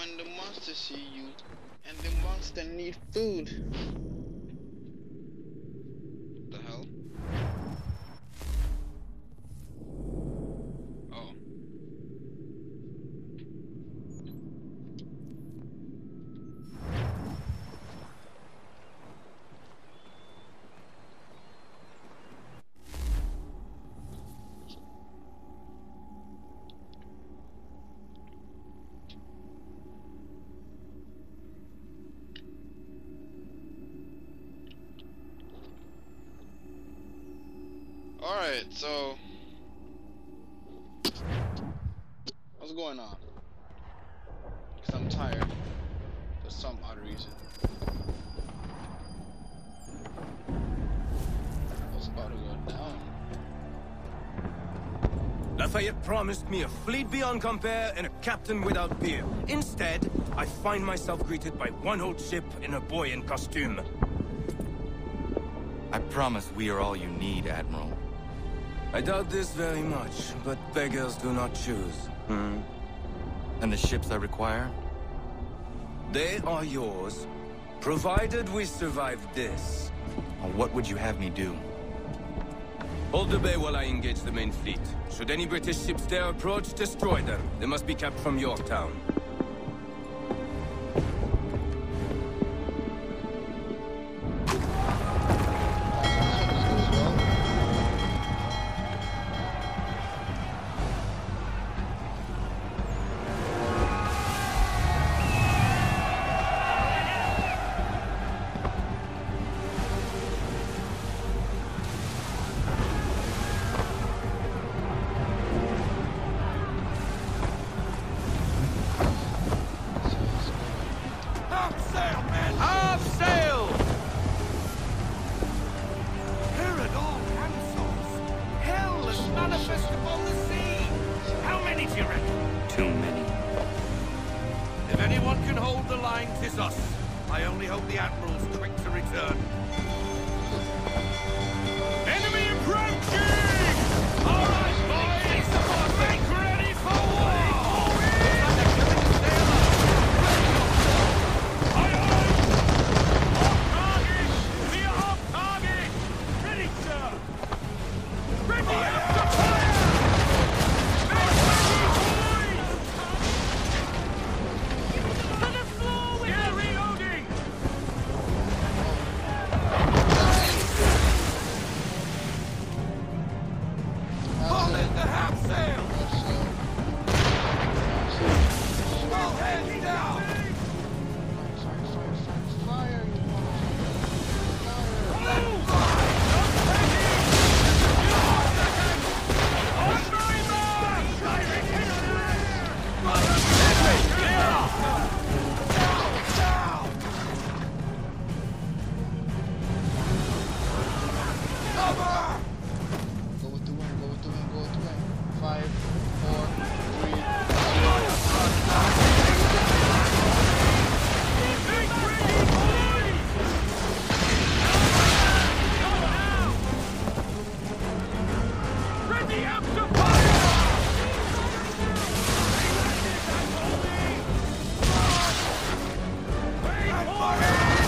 when the monster see you, and the monster need food. The hell? Oh. Alright, so what's going on? Because I'm tired for some odd reason. What's about to go down? Lafayette promised me a fleet beyond compare and a captain without peer. Instead, I find myself greeted by one old ship and a boy in costume. I promise we are all you need, Admiral. I doubt this very much, but beggars do not choose. And the ships I require? They are yours, provided we survive this. What would you have me do? Hold the bay while I engage the main fleet. Should any British ships dare approach, destroy them. They must be kept from Yorktown. I only hope the Admiral's quick to return. Enemy approaching! All right, boys! Make ready for war! Looks like they're killing the sailor! Aye, aye! Off target! We are off target! Ready, sir! Ready after fire! Make ready, boys! To the floor with the reloading! Pull in the half-sail! Well, hands down! Fire, you Go with the wind, go with the wind, go with the wind. 5, 4, 3. Ready up to fire! Wait for it!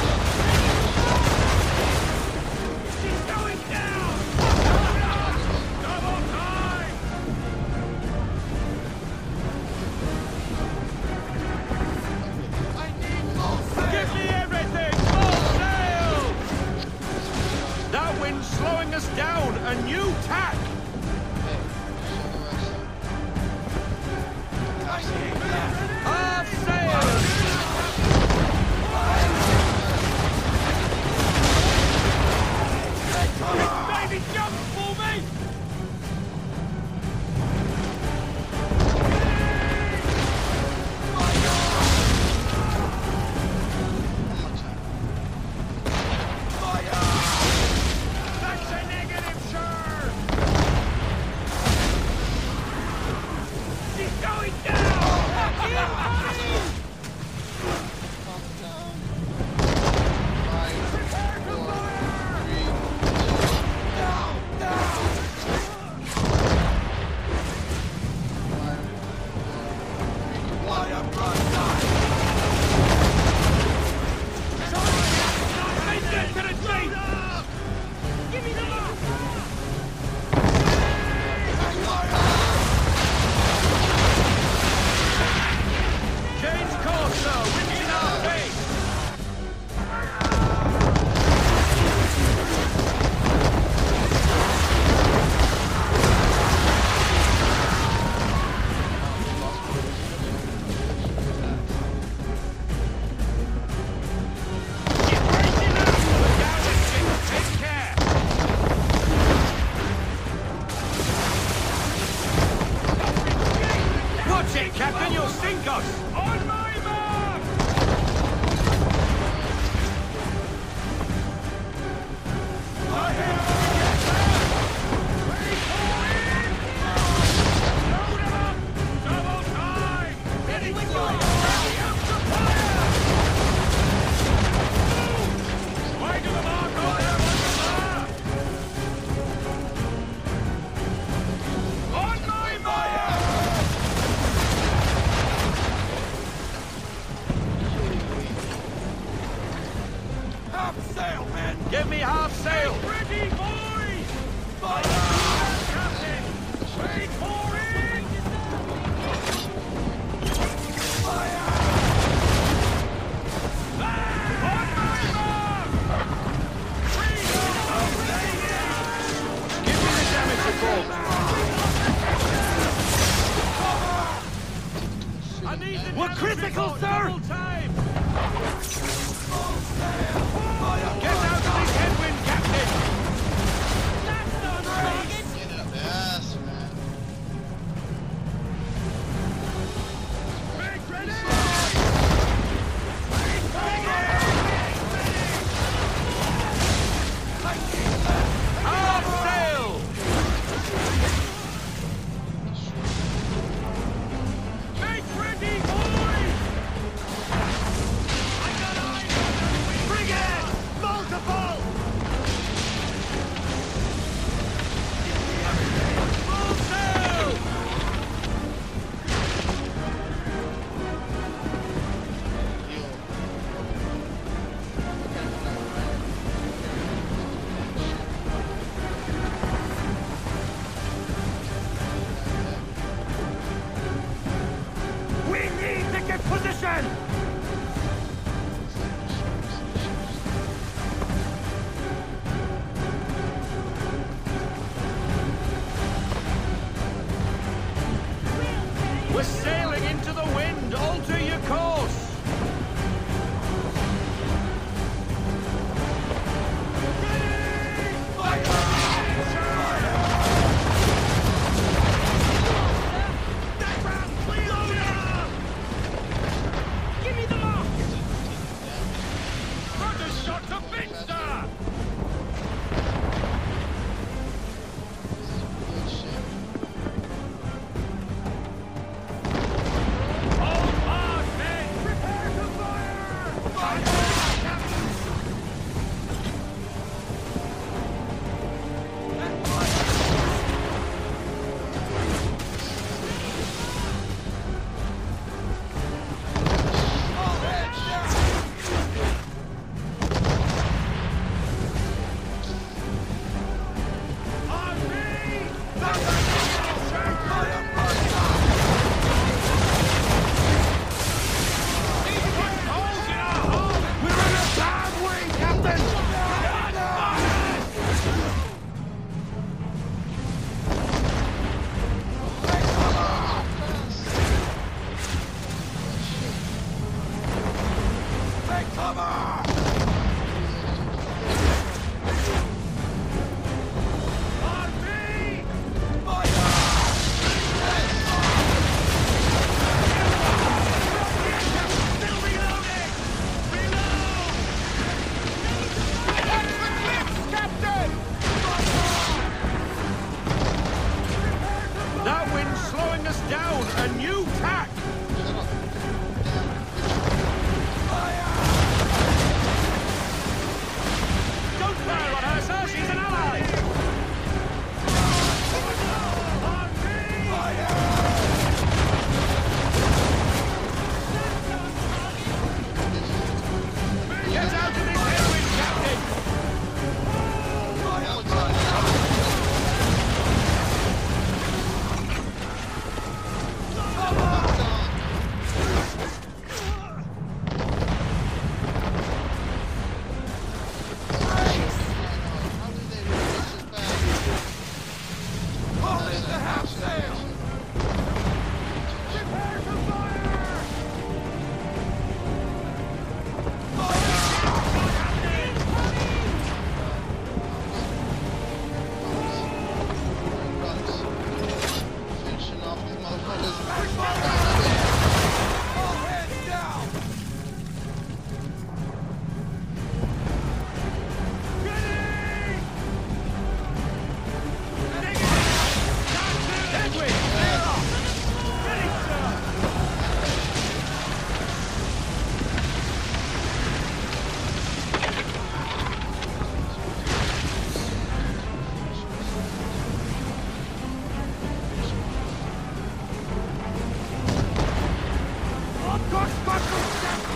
She's going down! Double time! I need full sail! Give me everything! Full sail! That wind's slowing us down! A new tack! Half sail! Baby, jump for me! That's a negative, sir! She's going down! Prepare to fire! Fire, run! Captain, you'll sink us! On my mark! I hear ready for it! Load 'em up! Double time! Ready for it! Ready up to fire! Move! Right to the mark on them on the mark! On my mark! Half sail, men! Give me half sail! Get ready, boys! Fire! Captain! Wait for it! Fire! On my mark! Give me the damage report! I need the We're critical, report, sir! double time! Get out of this headwind, Captain! That's not right! Get up the ass, man. Make ready! Half sail! Make ready, boys! I got eyes on the wind! Bring it!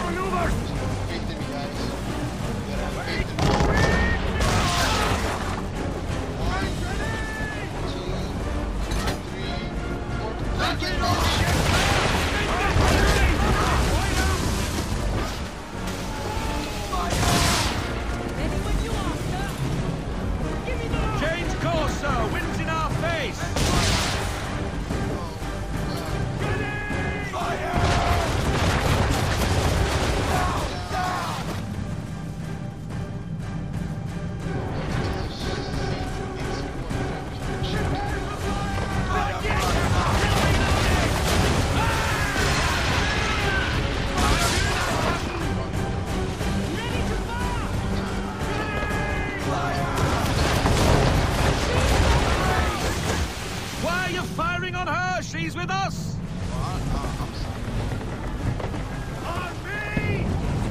maneuvers! Faith in me, guys. You gotta have faith in me. 1, 2, 3, 4. Get it on! Change course, sir! Wind's in our face! Why are you firing on her? She's with us! I'm sorry. On me!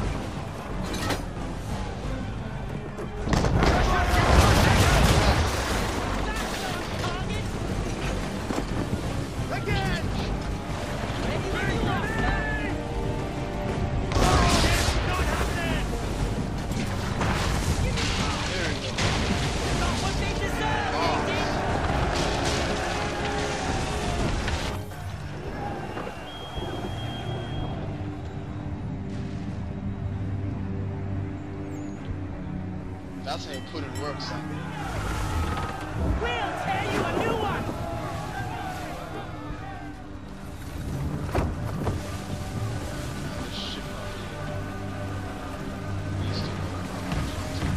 Again! There we go. That's how you put in work, son. We'll tear you a new one! This shit right here. These two.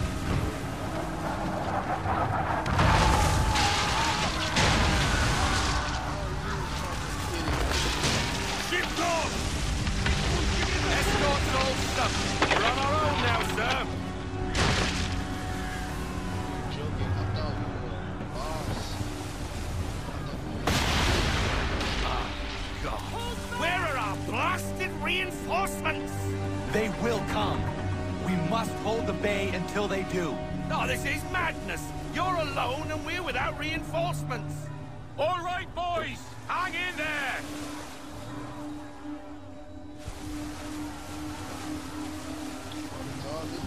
Ship gone! Escort's all stuffed. We're on our own now, sir. Joking, I thought we were boss. God. Where are our blasted reinforcements? They will come. We must hold the bay until they do. Oh, this is madness. You're alone and we're without reinforcements. All right, boys. Hang in there. All this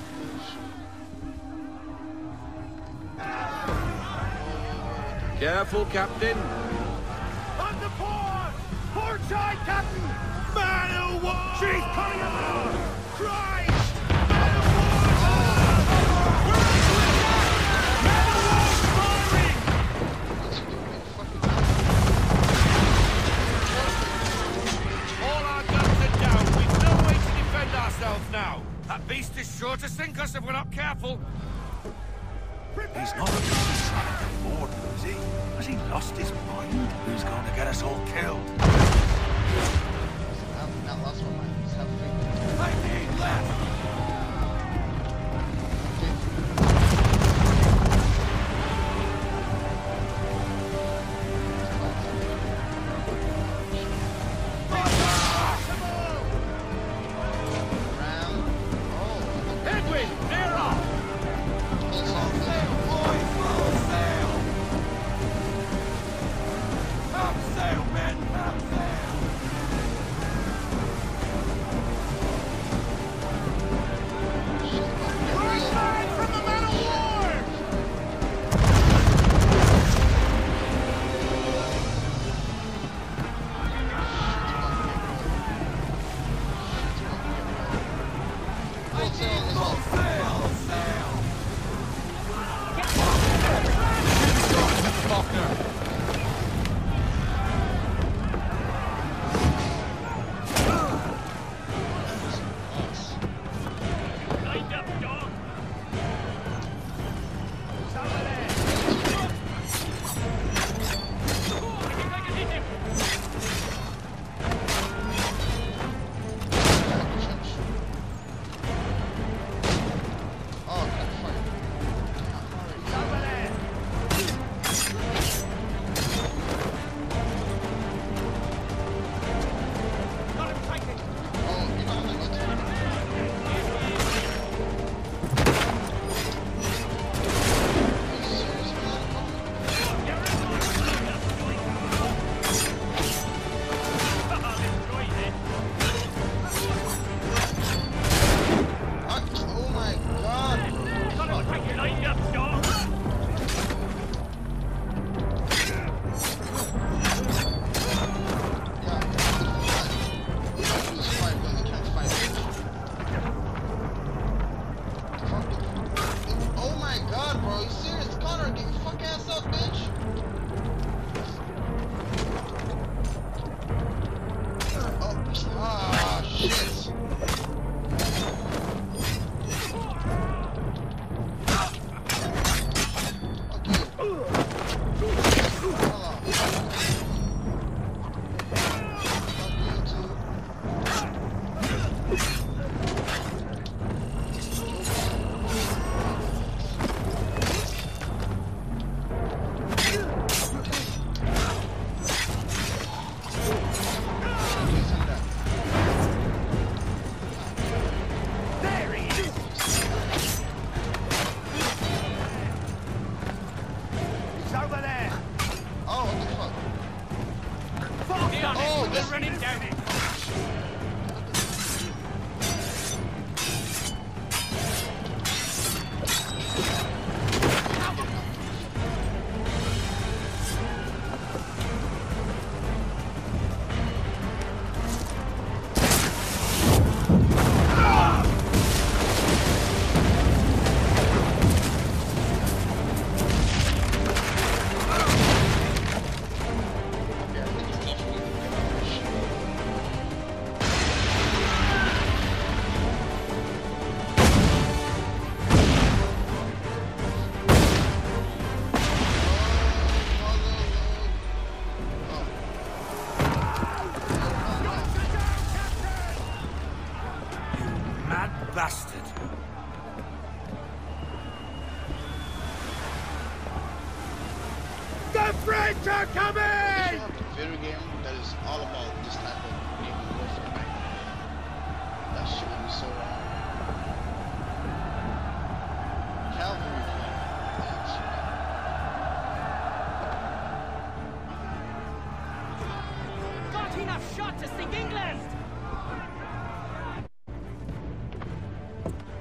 bullshit. Careful, Captain. On the port! Port side, Captain! Man o' war! She's coming about! Christ! Man o' war! We're under attack! Man o' war's firing! All our guns are down. We've no way to defend ourselves now. That beast is sure to sink us if we're not careful. He's not a trying to board, is he? Has he lost his mind? Who's going to get us all killed? I'm not lost my mind. Just have faith. I need left! Headwind, near off! Up sail, men! Up sail!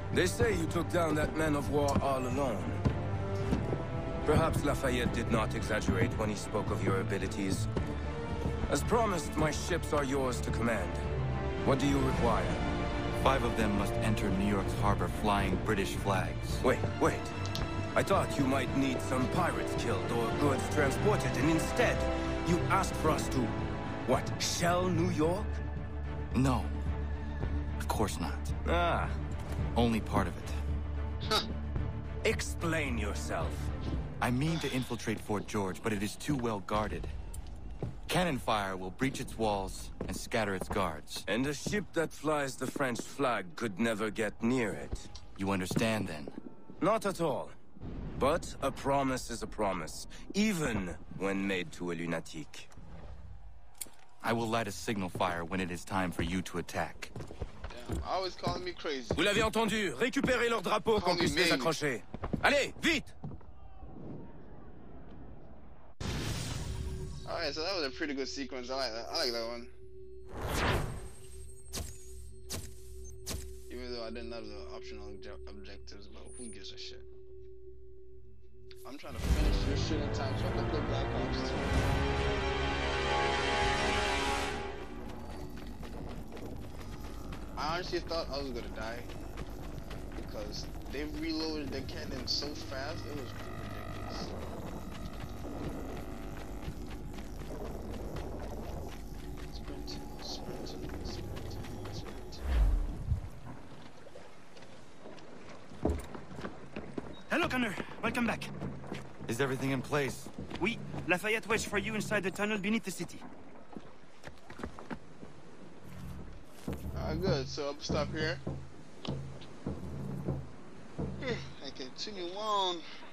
They say you took down that man of war all alone. Perhaps Lafayette did not exaggerate when he spoke of your abilities. As promised, my ships are yours to command. What do you require? 5 of them must enter New York's harbor flying British flags. Wait. I thought you might need some pirates killed or goods transported, and instead, you asked for us to, what, shell New York? No. Of course not. Ah. Only part of it. Explain yourself. I mean to infiltrate Fort George, but it is too well guarded. Cannon fire will breach its walls and scatter its guards. And a ship that flies the French flag could never get near it. You understand, then? Not at all. But a promise is a promise, even when made to a lunatic. I will light a signal fire when it is time for you to attack. Damn, always calling me crazy. Vous l'avez entendu. Récupérez leurs drapeaux qu'on puisse les accrocher. Allez, vite! Alright, so that was a pretty good sequence. I like that one. Even though I didn't have the optional objectives, but who gives a shit? I'm trying to finish this shit in time so I can play Black Ops 2. I honestly thought I was gonna die because they reloaded the cannon so fast, it was ridiculous. Sprint. Hello, Connor. Welcome back. Is everything in place? Oui, Lafayette waits for you inside the tunnel beneath the city. Good, so I'll stop here and continue on.